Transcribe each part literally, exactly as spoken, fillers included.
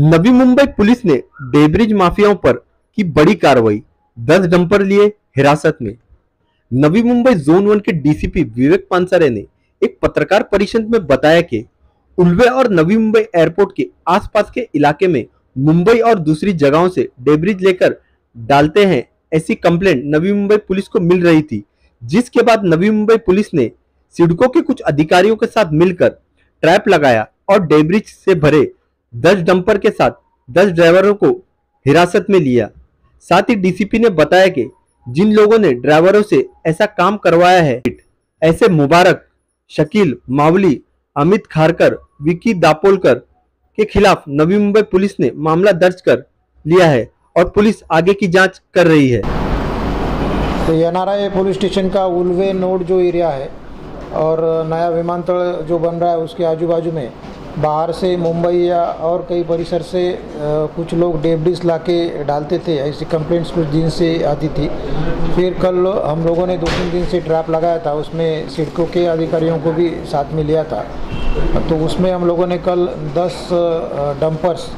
नवी Mumbai police ने debris माफियाओं पर की बड़ी कार्रवाई, दस डंपर लिए हिरासत में। नवी मुंबई जोन वन के डीसीपी विवेक पानसरे ने एक पत्रकार परिषद में बताया कि उल्वे और नवी मुंबई एयरपोर्ट के आसपास के इलाके में मुंबई और दूसरी जगहों से डेब्रिज लेकर डालते हैं, ऐसी कंप्लेंट नवी मुंबई पुलिस को मिल रही थी, जिसके बाद नवी मुंबई पुलिस ने सिडको के कुछ अधिकारियों के साथ मिलकर ट्रैप लगाया और डेब्रिज से भरे दस डंपर के साथ दस ड्राइवरों को हिरासत में लिया। साथ ही डीसीपी ने बताया कि जिन लोगों ने ड्राइवरों से ऐसा काम करवाया है, ऐसे मुबारक, शकील, मावली, अमित खारकर, विकी दापोलकर के खिलाफ नवी मुंबई पुलिस ने मामला दर्ज कर लिया है और पुलिस आगे की जांच कर रही है। तो एनआरआई पुलिस स्टेशन का उल्वे नोड जो एरिया है और नया विमानतल जो बन रहा है उसके आजू बाजू में बाहर से मुंबई या और कई परिसर से कुछ लोग डेब्रिज लाके डालते थे, ऐसी कंप्लेंट्स कुछ दिन से आती थी। फिर कल हम लोगों ने दो तीन दिन से ट्रैप लगाया था, उसमें सिडको के अधिकारियों को भी साथ में लिया था। तो उसमें हम लोगों ने कल दस डंपर्स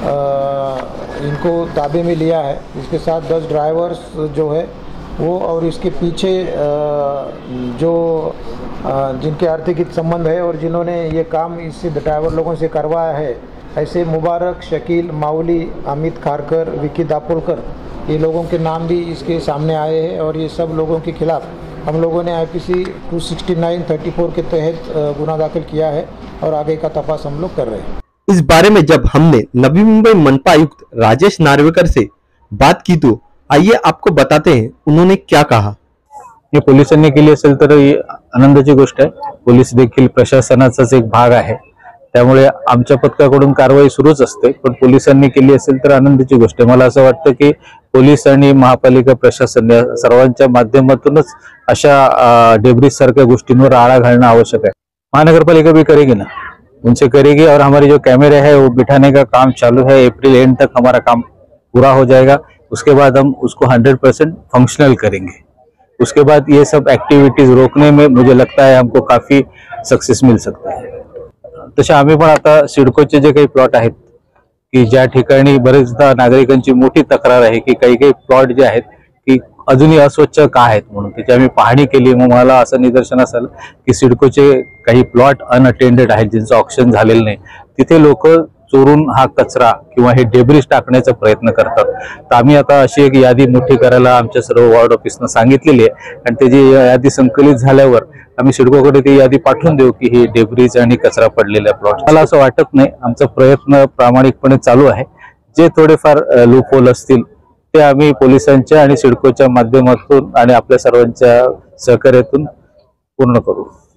इनको ताबे में लिया है। इसके साथ दस ड्राइवर्स जो है वो और इसके पीछे जो जिनके आर्थिक हित संबंध है और जिन्होंने ये काम इससे ड्राइवर लोगों से करवाया है, ऐसे मुबारक, शकील, मावली, अमित खारकर, विकी दापोलकर, ये लोगों के नाम भी इसके सामने आए हैं और ये सब लोगों के खिलाफ हम लोगों ने आईपीसी दो सौ उनहत्तर चौंतीस के तहत गुना दाखिल किया है और आगे का तपास हम लोग कर रहे हैं। इस बारे में जब हमने नवी मुंबई मनपा आयुक्त राजेश नार्वेकर से बात की तो आइए आपको बताते हैं उन्होंने क्या कहा। हे पोलिसांनी केली असेल तर ही आनंदाची गोष्ट आहे। पोलीस देखील प्रशासनाचाच एक भाग आहे, त्यामुळे आमच्या पथकाकडून कारवाई सुरूच असते, पण पोलिसांनी केली असेल तर आनंदाची गोष्ट आहे। मला असं वाटतं की पोलीस आणि महापालिका प्रशासन या सर्वांच्या माध्यमातूनच अशा डेब्रिज सारख्या गोष्टींवर आळा घालणं आवश्यक है। महानगरपालिका भी करेगी ना, उनसे करेगी और हमारे जो कैमरे है वो बिठाने का काम चालू है। अप्रैल एंड तक हमारा काम पूरा हो जाएगा, उसके बाद हम उसको हंड्रेड परसेंट फंक्शनल करेंगे। उसके बाद ये सब एक्टिविटीज रोकने में मुझे लगता है हमको काफी सक्सेस मिल सकता है। तसे आम्ही पण आता सिडकोचे जे काही प्लॉट आहेत की ज्या ठिकाणी बरेचदा नागरिकांची मोठी तक्रार आहे की काही काही प्लॉट जे आहेत की अजूनही अस्वच्छ का आहेत म्हणून त्याची आम्ही पाहणी केली। मग मला असं निदर्शनास आलं की सिडकोचे काही प्लॉट अनअटेंडेड आहेत, ज्यांचं ऑक्शन झालेलं नाही, तिथे लोक चोरून हा कचरा किंवा हे डेब्रिज टाकण्याचा प्रयत्न करतात। तर आम्ही आता अशी एक यादी मोठी करायला आमच्या सर्व वॉर्ड ऑफिसनं सांगितलेली आहे आणि त्याची यादी संकलित झाल्यावर आम्ही सिडकोकडे ती यादी पाठवून देऊ की हे डेब्रिज आणि कचरा पडलेल्या प्लॉट। मला असं वाटत नाही, आमचा प्रयत्न प्रामाणिकपणे चालू आहे। जे थोडेफार लूपहोल असतील ते आम्ही पोलिसांच्या आणि सिडकोच्या माध्यमातून आणि आपल्या सर्वांच्या सहकार्यातून पूर्ण करू।